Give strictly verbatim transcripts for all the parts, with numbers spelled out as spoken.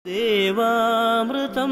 ദേവാമൃതം.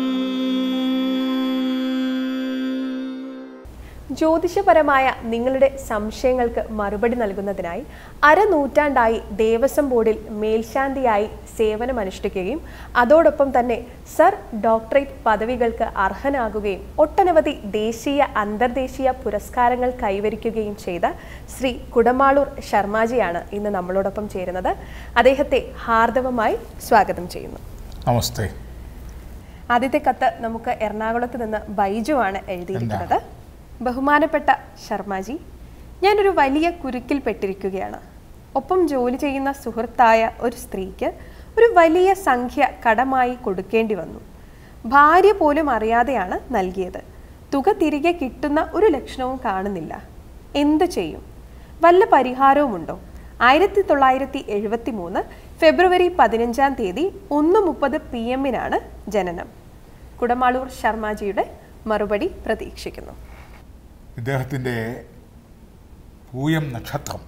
ജ്യോതിഷപരമായ നിങ്ങളുടെ സംശയങ്ങൾക്ക് മറുപടി നൽകുന്നതിനായി അരനൂറ്റാണ്ടായി ദേവസ്വം ബോർഡിൽ മേൽശാന്തിയായി സേവനമനുഷ്ഠിക്കുകയും അതോടൊപ്പം തന്നെ സർ ഡോക്ടറേറ്റ് പദവികൾക്ക് അർഹനാകുകയും ഒട്ടനവധി ദേശീയ അന്തർദേശീയ പുരസ്കാരങ്ങൾ കൈവരിക്കുകയും ചെയ്ത ശ്രീ കുടമാളൂർ ശർമാജിയാണ് ഇന്ന് നമ്മളോടൊപ്പം ചേരുന്നത്. അദ്ദേഹത്തെ ഹാർദവമായി സ്വാഗതം ചെയ്യുന്നു. നമസ്തേ. ആദ്യത്തെ കത്ത് നമുക്ക് എറണാകുളത്ത് നിന്ന് ബൈജു ആണ് എഴുതിയിരിക്കുന്നത്. ബഹുമാനപ്പെട്ട ശർമാജി, ഞാനൊരു വലിയ കുരുക്കിൽപ്പെട്ടിരിക്കുകയാണ്. ഒപ്പം ജോലി ചെയ്യുന്ന സുഹൃത്തായ ഒരു സ്ത്രീക്ക് ഒരു വലിയ സംഖ്യ കടമായി കൊടുക്കേണ്ടി വന്നു. ഭാര്യ പോലും അറിയാതെയാണ് നൽകിയത്. തുക തിരികെ കിട്ടുന്ന ഒരു ലക്ഷണവും കാണുന്നില്ല. എന്തു ചെയ്യും? വല്ല പരിഹാരവുമുണ്ടോ? ആയിരത്തി തൊള്ളായിരത്തി എഴുപത്തി മൂന്ന് ഫെബ്രുവരി പതിനഞ്ചാം തീയതി ഒന്ന് മുപ്പത് പി എമ്മിനാണ് ജനനം. കുടമാളൂർ ശർമാജിയുടെ മറുപടി പ്രതീക്ഷിക്കുന്നു. ഇദ്ദേഹത്തിൻ്റെ പൂയം നക്ഷത്രം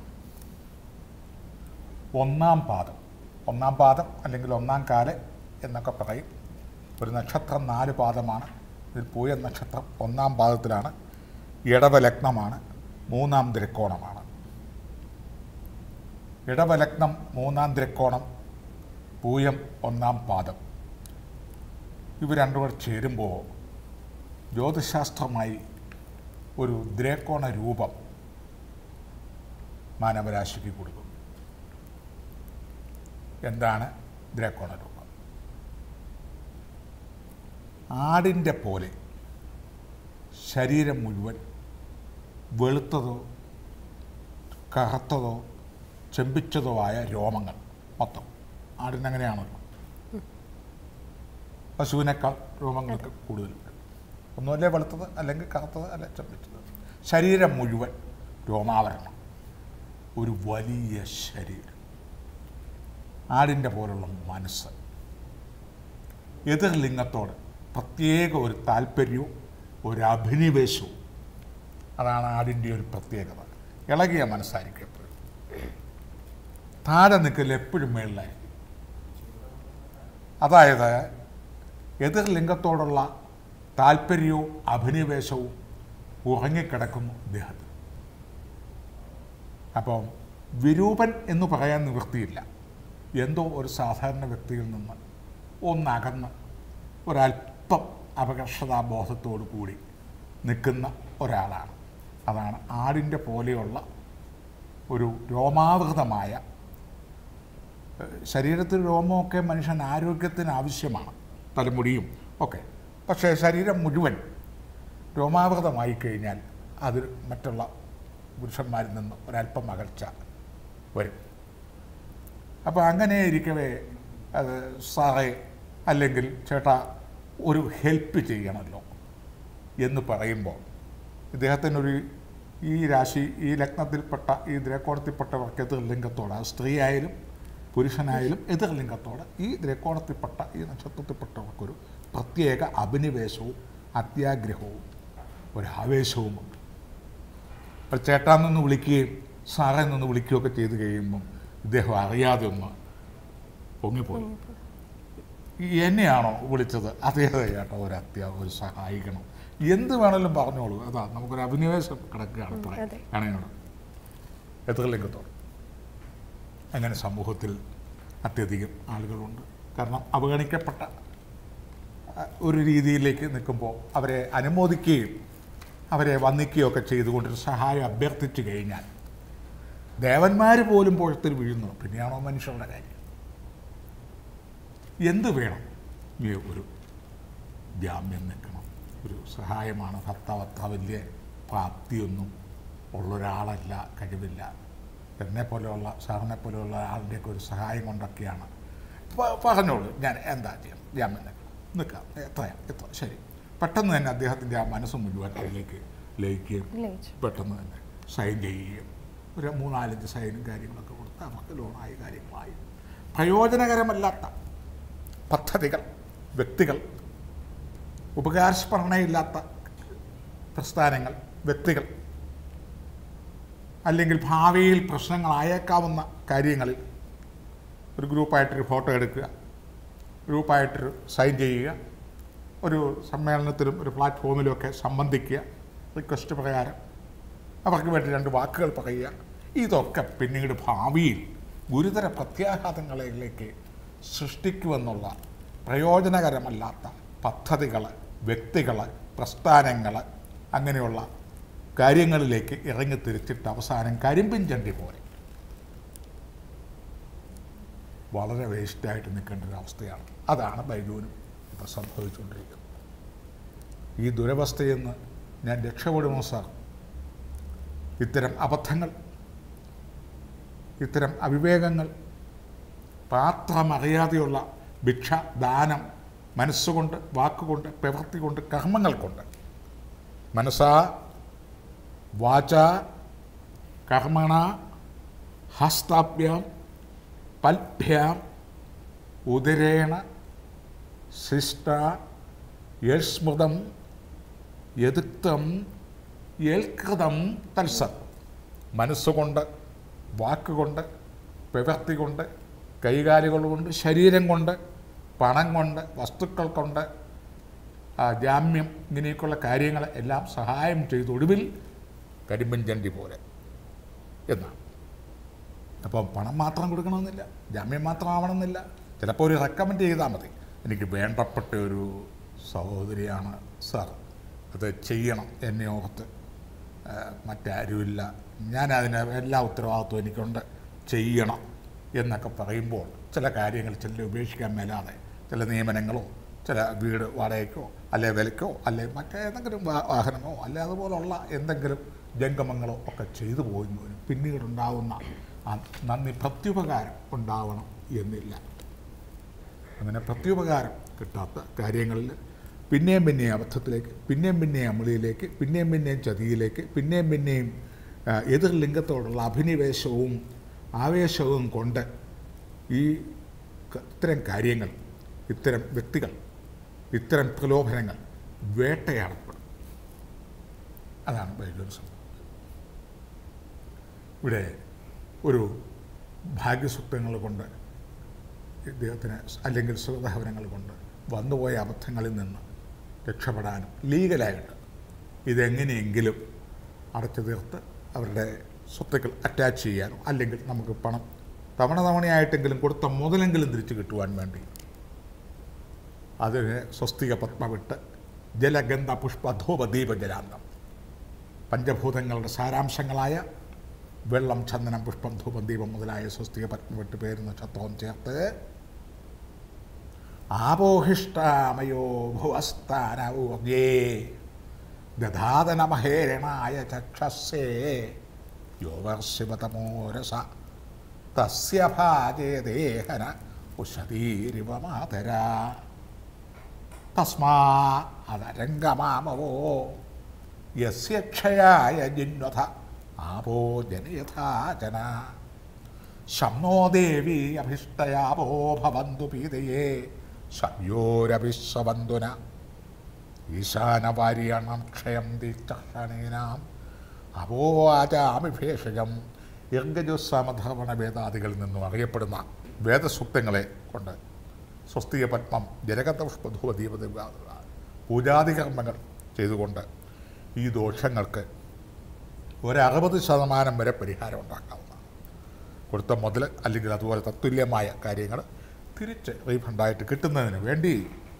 ഒന്നാം പാദം ഒന്നാം പാദം അല്ലെങ്കിൽ ഒന്നാം കാല് എന്നൊക്കെ പറയും. ഒരു നക്ഷത്രം നാല് പാദമാണ്. ഇതിൽ പൂയം നക്ഷത്രം ഒന്നാം പാദത്തിലാണ്. ഇടവലഗ്നമാണ്. മൂന്നാം ത്രികോണമാണ്. ഇടവലഗ്നം മൂന്നാം ത്രികോണം പൂയം ഒന്നാം പാദം ഇവ രണ്ടും കൂടെ ചേരുമ്പോൾ ജ്യോതിശാസ്ത്രമായി ഒരു ദ്രേക്കോണ രൂപം മാനവരാശിക്ക് കൊടുക്കും. എന്താണ് ദ്രേക്കോണ രൂപം? ആടിൻ്റെ പോലെ ശരീരം മുഴുവൻ വെളുത്തതോ കറുത്തതോ ചെമ്പിച്ചതോ ആയ രോമങ്ങൾ മൊത്തം. ആടിനങ്ങനെയാണല്ലോ. പശുവിനേക്കാൾ രോമങ്ങൾക്ക് കൂടുതലുണ്ട്. ഒന്നുമല്ലേ വെളുത്തത്, അല്ലെങ്കിൽ കറുത്തത്, അല്ല ചെമ്പിച്ചത്. ശരീരം മുഴുവൻ രോമാവരണം. ഒരു വലിയ ശരീരം. ആടിൻ്റെ പോലുള്ള മനസ്സ്. എതിർലിംഗത്തോട് പ്രത്യേക ഒരു താല്പര്യവും ഒരു അഭിനിവേശവും. അതാണ് ആടിൻ്റെ ഒരു പ്രത്യേകത. ഇളകിയ മനസ്സായിരിക്കും എപ്പോഴും. താഴെ നിൽക്കൽ എപ്പോഴും മേളിലായിരിക്കും. അതായത് എതിർലിംഗത്തോടുള്ള താല്പര്യവും അഭിനിവേശവും ഉറങ്ങിക്കിടക്കുന്നു ഇദ്ദേഹത്തിന്. അപ്പം വിരൂപൻ എന്ന് പറയാൻ നിവൃത്തിയില്ല. എന്തോ ഒരു സാധാരണ വ്യക്തിയിൽ നിന്ന് ഒന്നകന്ന് ഒരല്പം അപകർഷതാബോധത്തോടു കൂടി നിൽക്കുന്ന ഒരാളാണ്. അതാണ് ആടിൻ്റെ പോലെയുള്ള ഒരു രോമാവൃതമായ ശരീരത്തിൽ. രോമമൊക്കെ മനുഷ്യൻ ആരോഗ്യത്തിന് ആവശ്യമാണ്, തലമുടിയും ഒക്കെ. പക്ഷേ ശരീരം മുഴുവൻ രോമാവൃതമായി കഴിഞ്ഞാൽ അത് മറ്റുള്ള പുരുഷന്മാരിൽ നിന്ന് ഒരല്പം അകൽച്ച വരും. അപ്പോൾ അങ്ങനെ ഇരിക്കവേ അത് സാറേ അല്ലെങ്കിൽ ചേട്ടാ ഒരു ഹെൽപ്പ് ചെയ്യണമല്ലോ എന്ന് പറയുമ്പോൾ ഇദ്ദേഹത്തിനൊരു ഈ രാശി ഈ ലഗ്നത്തിൽപ്പെട്ട ഈ ദ്രേക്കോണത്തിൽപ്പെട്ടവർക്ക് എതിർലിംഗത്തോട്, അത് സ്ത്രീ ആയാലും പുരുഷനായാലും എതിർലിംഗത്തോട് ഈ ദ്രേക്കോണത്തിൽപ്പെട്ട ഈ നക്ഷത്രത്തിൽപ്പെട്ടവർക്കൊരു പ്രത്യേക അഭിനിവേശവും അത്യാഗ്രഹവും ഒരാവേശവുമുണ്ട്. അപ്പോൾ ചേട്ടാന്നൊന്ന് വിളിക്കുകയും സാറേ നിന്ന് വിളിക്കുകയൊക്കെ ചെയ്ത് കഴിയുമ്പം ഇദ്ദേഹം അറിയാതെ ഒന്ന് പൊങ്ങിപ്പോയി. എന്നെയാണോ വിളിച്ചത്? അതേ ചേട്ടാ, ഒരു അത്യാ ഒരു സഹായിക്കണം, എന്ത് വേണമെങ്കിലും പറഞ്ഞോളൂ. അതാ നമുക്കൊരു അഭിനിവേശം കിടക്കുകയാണ് ആണയോട്, എതിർലിംഗത്തോട്. അങ്ങനെ സമൂഹത്തിൽ അത്യധികം ആളുകളുണ്ട്. കാരണം അവഗണിക്കപ്പെട്ട ഒരു രീതിയിലേക്ക് നിൽക്കുമ്പോൾ അവരെ അനുമോദിക്കുകയും അവരെ വന്ദിക്കുകയും ഒക്കെ ചെയ്തുകൊണ്ടൊരു സഹായം അഭ്യർത്ഥിച്ചു കഴിഞ്ഞാൽ ദേവന്മാർ പോലും പുഴത്തിൽ വീഴുന്നു. പിന്നെയാണോ മനുഷ്യരുടെ കാര്യം? എന്ത് വേണം? ഈ ഒരു ജാമ്യം നിൽക്കണം, ഒരു സഹായമാണ്. ഭർത്താവത്ത വലിയ പ്രാപ്തിയൊന്നും ഉള്ളൊരാളല്ല, കഴിവില്ല. എന്നെ പോലെയുള്ള സാറിനെ പോലെയുള്ള ആളുടെയൊക്കെ ഒരു സഹായം കൊണ്ടൊക്കെയാണ്. പറഞ്ഞോളൂ, ഞാൻ എന്താ ചെയ്യാം, ജാമ്യം നിൽക്കണം, നിൽക്കാം, എത്രയാണ് എത്ര ശരി. പെട്ടെന്ന് തന്നെ അദ്ദേഹത്തിൻ്റെ ആ മനസ്സ് മുഴുവൻ അതിലേക്ക് ലയിക്കുകയും പെട്ടെന്ന് തന്നെ സൈൻ ചെയ്യുകയും ഒരു മൂന്നാലഞ്ച് സൈനും കാര്യങ്ങളൊക്കെ കൊടുത്ത് അവർക്ക് ലോണായി കാര്യങ്ങളായി. പ്രയോജനകരമല്ലാത്ത പദ്ധതികൾ, വ്യക്തികൾ, ഉപകാരസ്മരണയില്ലാത്ത പ്രസ്ഥാനങ്ങൾ, വ്യക്തികൾ, അല്ലെങ്കിൽ ഭാവിയിൽ പ്രശ്നങ്ങളായേക്കാവുന്ന കാര്യങ്ങളിൽ ഒരു ഗ്രൂപ്പായിട്ടൊരു ഫോട്ടോ എടുക്കുക, ഗ്രൂപ്പായിട്ടൊരു സൈൻ ചെയ്യുക, ഒരു സമ്മേളനത്തിലും ഒരു പ്ലാറ്റ്ഫോമിലുമൊക്കെ സംബന്ധിക്കുക, റിക്വസ്റ്റ് പ്രകാരം അവർക്ക് വേണ്ടി രണ്ട് വാക്കുകൾ പറയുക. ഇതൊക്കെ പിന്നീട് ഭാവിയിൽ ഗുരുതര പ്രത്യാഘാതങ്ങളിലേക്ക് സൃഷ്ടിക്കുമെന്നുള്ള പ്രയോജനകരമല്ലാത്ത പദ്ധതികൾ, വ്യക്തികൾ, പ്രസ്ഥാനങ്ങൾ, അങ്ങനെയുള്ള കാര്യങ്ങളിലേക്ക് ഇറങ്ങി തിരിച്ചിട്ട് അവസാനം കരിമ്പിൻ ചണ്ടി പോലെ വളരെ വേസ്റ്റായിട്ട് നിൽക്കേണ്ട ഒരു അവസ്ഥയാണ്. അതാണ് ബൈജുവിനും ഇപ്പോൾ സംഭവിച്ചുകൊണ്ടിരിക്കുന്നത്. ഈ ദുരവസ്ഥയിൽ നിന്ന് ഞാൻ രക്ഷപ്പെടുമോ സാർ? ഇത്തരം അബദ്ധങ്ങൾ, ഇത്തരം അവിവേകങ്ങൾ, പാത്രമറിയാതെയുള്ള ഭിക്ഷ ദാനം, മനസ്സുകൊണ്ട്, വാക്കുകൊണ്ട്, പ്രവൃത്തി കൊണ്ട്, കർമ്മങ്ങൾ കൊണ്ട്, മനസാ വാച കർമ്മണ ഹസ്താഭ്യാം പൽഭ്യാം ഉദരേണ ശിഷ്ട യൽസ്മൃതം യദുക്തം യൽകൃതം തത്സത്. മനസ്സുകൊണ്ട്, വാക്കുകൊണ്ട്, പ്രവൃത്തി കൊണ്ട്, കൈകാലുകൾ കൊണ്ട്, ശരീരം കൊണ്ട്, പണം കൊണ്ട്, വസ്തുക്കൾ കൊണ്ട്, ജാമ്യം, ഇങ്ങനെയൊക്കെയുള്ള കാര്യങ്ങൾ എല്ലാം സഹായം ചെയ്ത് ഒടുവിൽ കരിമ്പൻ ചണ്ടി പോലെ എന്നാണ്. അപ്പം പണം മാത്രം കൊടുക്കണമെന്നില്ല, ജാമ്യം മാത്രം ആവണമെന്നില്ല. ചിലപ്പോൾ ഒരു റെക്കമെൻഡ് ചെയ്താൽ മതി, എനിക്ക് വേണ്ടപ്പെട്ട ഒരു സഹോദരിയാണ് സാർ, അത് ചെയ്യണം, എന്നെ ഓർത്ത് മറ്റാരുമില്ല, ഞാനതിന് എല്ലാ ഉത്തരവാദിത്വം എനിക്കുണ്ട്, ചെയ്യണം എന്നൊക്കെ പറയുമ്പോൾ ചില കാര്യങ്ങൾ ചില ഉപേക്ഷിക്കാൻ മേലാതെ ചില നിയമനങ്ങളോ ചില വീട് വാടകയ്ക്കോ അല്ലെ വിലയ്ക്കോ അല്ലെ മറ്റേതെങ്കിലും വാഹനമോ അല്ലെ അതുപോലുള്ള എന്തെങ്കിലും ജംഗമങ്ങളോ ഒക്കെ ചെയ്തു പോകുന്നതിന് പിന്നീടുണ്ടാകുന്ന ആ നന്ദി പ്രത്യുപകാരം ഉണ്ടാവണം എന്നില്ല. അങ്ങനെ പ്രത്യുപകാരം കിട്ടാത്ത കാര്യങ്ങളിൽ പിന്നെയും പിന്നെയും അബദ്ധത്തിലേക്ക്, പിന്നെയും പിന്നെയും അമളിയിലേക്ക്, പിന്നെയും പിന്നെയും ചതിയിലേക്ക്, പിന്നെയും പിന്നെയും എതിർ ലിംഗത്തോടുള്ള അഭിനിവേശവും ആവേശവും കൊണ്ട് ഈ ഇത്തരം കാര്യങ്ങൾ, ഇത്തരം വ്യക്തികൾ, ഇത്തരം പ്രലോഭനങ്ങൾ വേട്ടയാടപ്പെടും. അതാണ് ബൈജുവിന് സംഭവം. ഇവിടെ ഒരു ഭാഗ്യസ്വപ്നങ്ങൾ കൊണ്ട് ഇദ്ദേഹത്തിന് അല്ലെങ്കിൽ സുഖഭവനങ്ങൾ കൊണ്ട് വന്നുപോയ അബദ്ധങ്ങളിൽ നിന്ന് രക്ഷപ്പെടാനും ലീഗലായിട്ട് ഇതെങ്ങനെയെങ്കിലും അടച്ചു തീർത്ത് അവരുടെ സ്വത്തുക്കൾ അറ്റാച്ച് ചെയ്യാനോ അല്ലെങ്കിൽ നമുക്ക് പണം തവണ തവണയായിട്ടെങ്കിലും കൊടുത്ത മുതലെങ്കിലും തിരിച്ചു കിട്ടുവാൻ വേണ്ടി അതിന് സ്വസ്തിക പത്മ വിട്ട് ജലഗന്ധ പുഷ്പധൂപ ദീപജലാന്തം പഞ്ചഭൂതങ്ങളുടെ സാരാംശങ്ങളായ വെള്ളം, ചന്ദനം, പുഷ്പം, ധൂപം, ദീപം മുതലായ സ്വസ്തിക പത്മ വിട്ട് പേരുന്ന ക്ഷത്രവും ചേർത്ത് ആപോഹിഷ്ടാമയോ ഭുവസ്ഥാനൂർജേ ദധാതനമഹേരണായ ചക്ഷസേ യോവർശിവതമോരസ തസ്യ ഭാജേ ദേഹന ഉഷതീരിവ മാതര തസ്മാ അതരംഗമാമവോ യസ്യ ക്ഷയായ ജിന്വഥ ആപോ ജനയഥാ ജന ശംനോ ദേവി അഭിഷ്ടയാപോ ഭവന്തു പീതയേ ശയോരഭിസ്വബന്ധുന ഈശാനവാര്യാണം ക്ഷയം ദീക്ഷണീനാം അപോ ആചാമിഭേഷജം യർഗജുസമധർവണ വേദാദികളിൽ നിന്നും അറിയപ്പെടുന്ന വേദസൂക്തങ്ങളെ കൊണ്ട് സ്വസ്തിക പത്മം ജനകഥ പുഷ്പധൂപ ദീപദ പൂജാതി കർമ്മങ്ങൾ ചെയ്തുകൊണ്ട് ഈ ദോഷങ്ങൾക്ക് ഒരറുപത് ശതമാനം വരെ പരിഹാരം ഉണ്ടാക്കാവുന്നതാണ്. കൊടുത്ത മുതൽ അല്ലെങ്കിൽ അതുപോലെ തത്തുല്യമായ കാര്യങ്ങൾ തിരിച്ച് റീഫണ്ടായിട്ട് കിട്ടുന്നതിന് വേണ്ടി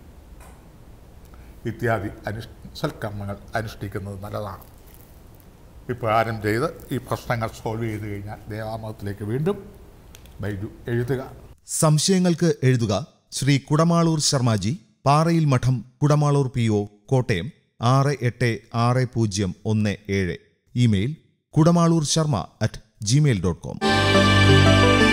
ഇത്യാദി അനുഷ് സൽക്കർമ്മങ്ങൾ അനുഷ്ഠിക്കുന്നത് നല്ലതാണ്. ഇപ്രകാരം ചെയ്ത് ഈ പ്രശ്നങ്ങൾ സോൾവ് ചെയ്ത് കഴിഞ്ഞാൽ ദേവാമതത്തിലേക്ക് വീണ്ടും ബൈജു എഴുതുക. സംശയങ്ങൾക്ക് എഴുതുക ശ്രീ കുടമാളൂർ ശർമാജി, പാറയിൽ മഠം, കുടമാളൂർ പി ഒ, കോട്ടയം ആറ് എട്ട് ആറ് പൂജ്യം ഒന്ന് ഏഴ്. Email Kudamaloor Sharma at Gmail dot com.